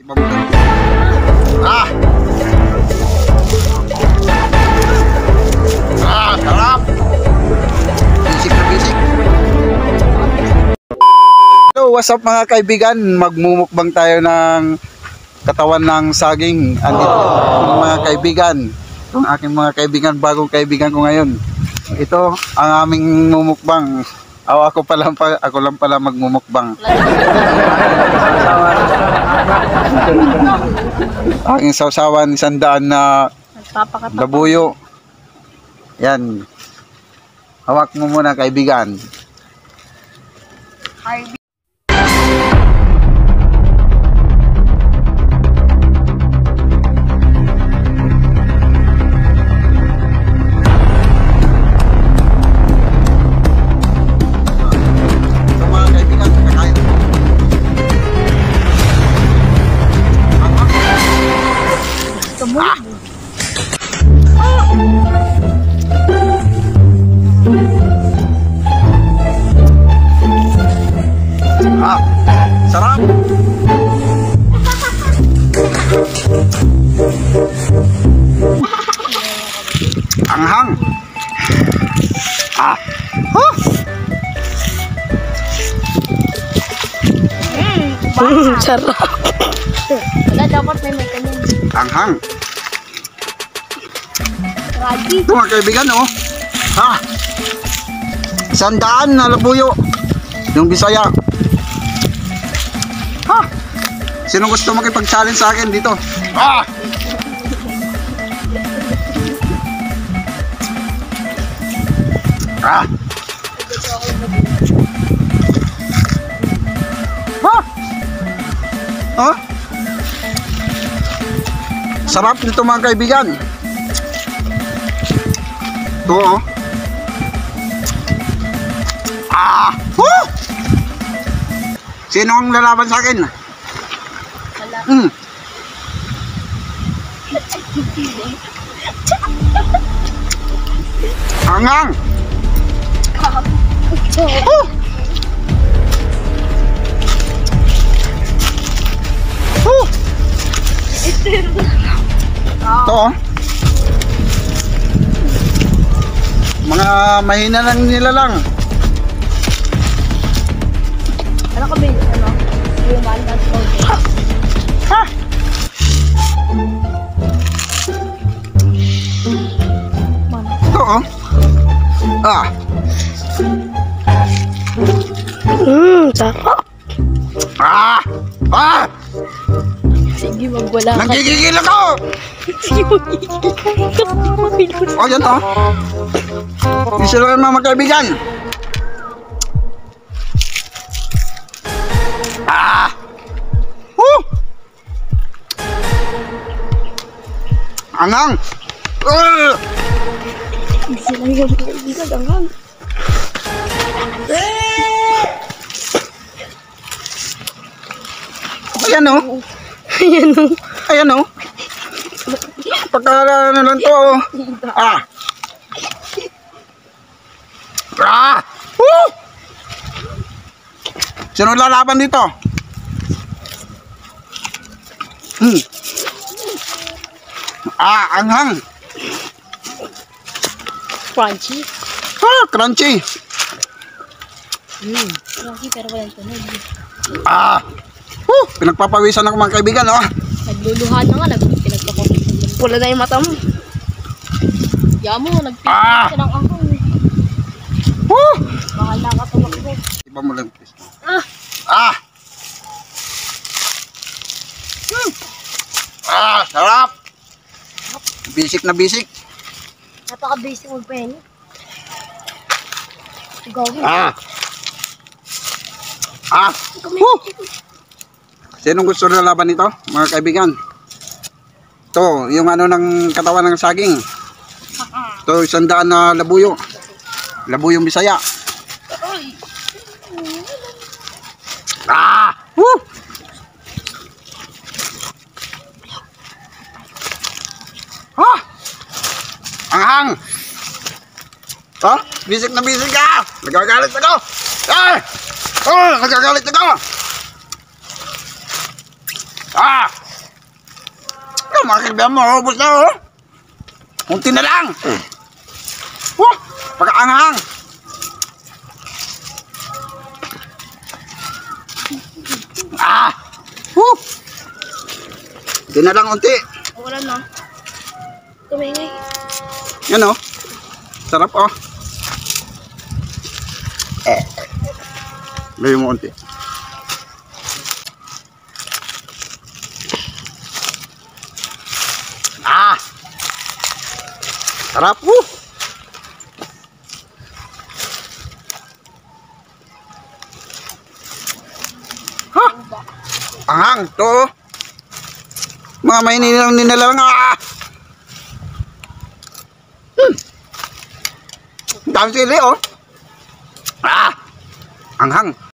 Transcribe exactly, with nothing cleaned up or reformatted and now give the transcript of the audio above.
Ah! Ah, sarap! Bisik na bisik. Hello, what's up mga kaibigan? Magmumukbang tayo ng katawan ng saging. Andito yung mga kaibigan. Yung aking mga kaibigan, bagong kaibigan ko ngayon. Ito ang aming mumukbang. Oh, ako pala pa, ako lang pala magmumukbang. Aking sausawan, isang daan na labuyo. Yan. Hawak mo muna kaibigan. Ah, sarap. Anghang. Ah. Huh. Mm, sarap. Wala dapat may mekanin. Anghang. Grabe. Ito mga kaibigan, oh. Ha? Sandaan na labuyo. Yung Bisaya. Ha? Sino gusto makipag-challenge sa akin dito? Ah! Ah! Ha? Ha? Sarap nito mga kaibigan. Ito, oh. Ah! Woo! Sino ang lalaban sa akin? Wala. Hmm. Hangang! Oh! Oh! Ito, oh. Mga mahina lang nila lang. Ano ka ba? Ano? Human at powder. Ha? Ito, oh. Ah. Mmm, sarap. Ah! Ah! Sige, magwala ka. Nagigigil ako! Sige, magigigil. O, yan, oh. Isa lang mga magkaibigan. Ah! Woo! Angang! Uh! Isa lang yung magigigil. Angang. Ayan, oh. Ayan o. Ayan, oh. Pagka ano lang to, oh. Ah! Ah! Woo! Sino lalaban dito? Hmm. Ah, anghang. Crunchy. Ah, crunchy. Mmm. Crunchy pero walang tunog. Ah. Woo! Pinagpapawisan ako mga kaibigan, oh. Nagluluhan na nga. Pinagpapawisan. Wala na yung mata mo. Yamo, Ah! nagpipit ka ng ahong. Woo! Mahal na ka tumakbo. Iba mo lang, please. Ah! Ah! Hmm. Ah, sarap! Bisik na bisik. Napaka-basic mag-penny. Gawin. Ah! Ah! Woo! Sinong gusto na laban nito, mga kaibigan? Ito, yung ano ng katawan ng saging. Ito, isang daan na labuyo. Labuyong Bisaya. Ah! Woo! Ah! Anghang! Oh, bisik na bisik ka! Nagagalit ako! Ah! Oh, nagagalit ako! Ah! Ito, mga kaibigan mo, ubos na, oh. Kunti na lang. Oh, pagkaanghang. Ah! Woo! Kunti na lang, unti. Wala na. Tumingay. Yan, oh. Sarap, oh. Eh. Gawin mo unti. Ah! Sarap, woo! Ha! Anghang to. Mga may nilalang nilalang ah! Hmm. Dami sili, oh. Ah! Anghang.